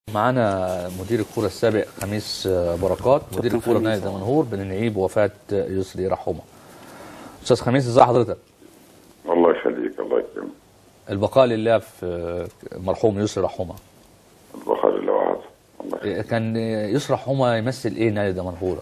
معانا مدير الكرة السابق خميس بركات، مدير الكرة بنادي دمنهور، بنعيب وفاة يسري رحومة. أستاذ خميس، ازي حضرتك؟ الله يخليك، الله يكرمك. البقاء لله في مرحوم يسري رحومة. البقاء لله وحده. كان يسري رحومة يمثل ايه نادي دمنهور؟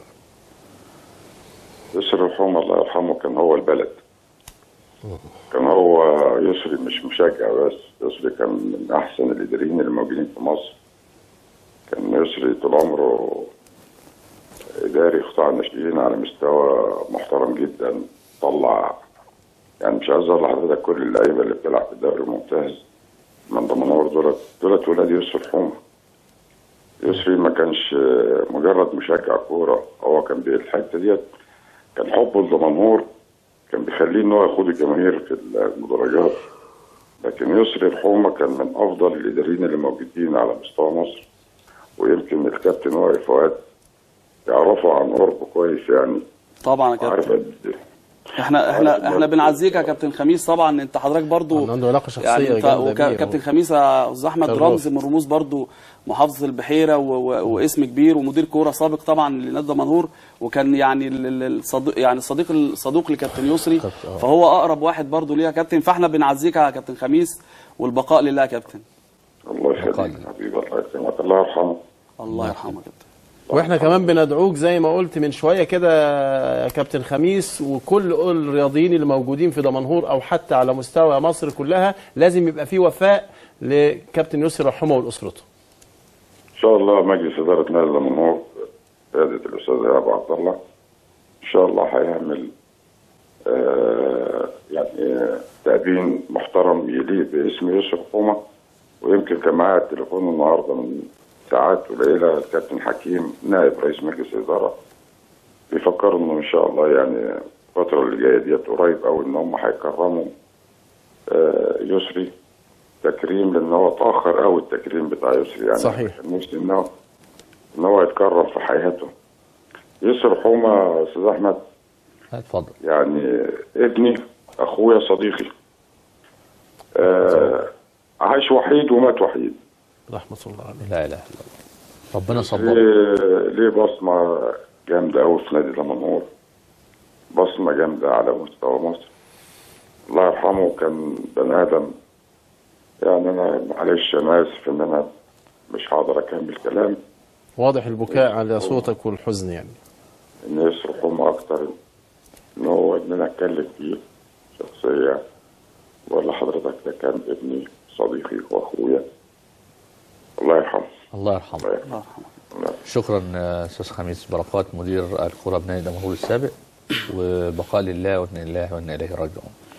يسري رحومة الله يرحمه كان هو البلد. كان هو يسري مش مشجع بس، يسري كان من أحسن الإداريين اللي موجودين في مصر. كان يسري طول عمره إداري قطاع الناشئين على مستوى محترم جدا. طلع يعني مش عايز أقول لحضرتك كل اللعيبة اللي بتلعب في الدوري الممتاز من دمنهور دولت ولاد يسري رحومة. يسري ما كانش مجرد مشجع كورة، هو كان الحتة ديت كان حبه لدمنهور كان بيخليه ان هو يخوض الجماهير في المدرجات. لكن يسري رحومة كان من افضل الاداريين اللي موجودين على مستوى مصر، ويمكن الكابتن وائل فؤاد يعرفه عن قرب كويس يعني. طبعا يا كابتن، احنا بنعزيك يا كابتن خميس. طبعا انت حضرتك برضو عنده علاقه شخصيه يعني جامده بيه. كابتن خميس يا استاذ احمد رمز من رموز برضو محافظه البحيره واسم كبير ومدير كوره سابق طبعا لنادي دمنهور، وكان يعني الصديق لكابتن يسري، فهو اقرب واحد برضو ليه يا كابتن. فاحنا بنعزيك يا كابتن خميس، والبقاء لله يا كابتن. الله يخليك حبيبي، الله يكرمك، الله يرحمه. الله يرحمه يا كابتن. واحنا كمان بندعوك زي ما قلت من شويه كده يا كابتن خميس، وكل الرياضيين اللي موجودين في دمنهور او حتى على مستوى مصر كلها لازم يبقى في وفاء لكابتن يسري رحمه والاسرته. ان شاء الله مجلس اداره نادي دمنهور قياده الاستاذ ابو عبد الله ان شاء الله هيعمل يعني تأبين محترم يليق باسم يسري رحمه. ويمكن كان معايا التليفون النهارده من ساعات قليله الكابتن حكيم نائب رئيس مجلس الاداره بيفكروا انه ان شاء الله يعني الفتره اللي جايه ديت قريب قوي ان هم هيكرموا يسري تكريم، لان هو اتاخر قوي التكريم بتاع يسري يعني. صحيح. نفسي ان هو يتكرم في حياته. يسري رحومه يا استاذ احمد، اتفضل. يعني ابني، اخويا، صديقي، عاش وحيد ومات وحيد. رحمه الله عليه. لا اله الا الله، ربنا صبره. ليه بصمه جامده قوي في نادي دمنهور، بصمه جامده على مستوى مصر. الله يرحمه كان بني ادم يعني. انا معلش انا اسف ان انا مش هقدر اكمل كلام. واضح البكاء على صوتك والحزن يعني. ان يسري رحومه اكتر ان هو ان انا اتكلم فيه شخصيه، ولا حضرتك ده كان ابني صديقي واخويا. الله يرحمه. الله يرحمه. الله يرحمه. شكرا استاذ خميس بركات، مدير الكرة بنادي دمنهور السابق، وبقاء لله وانا لله وانا اليه راجعون.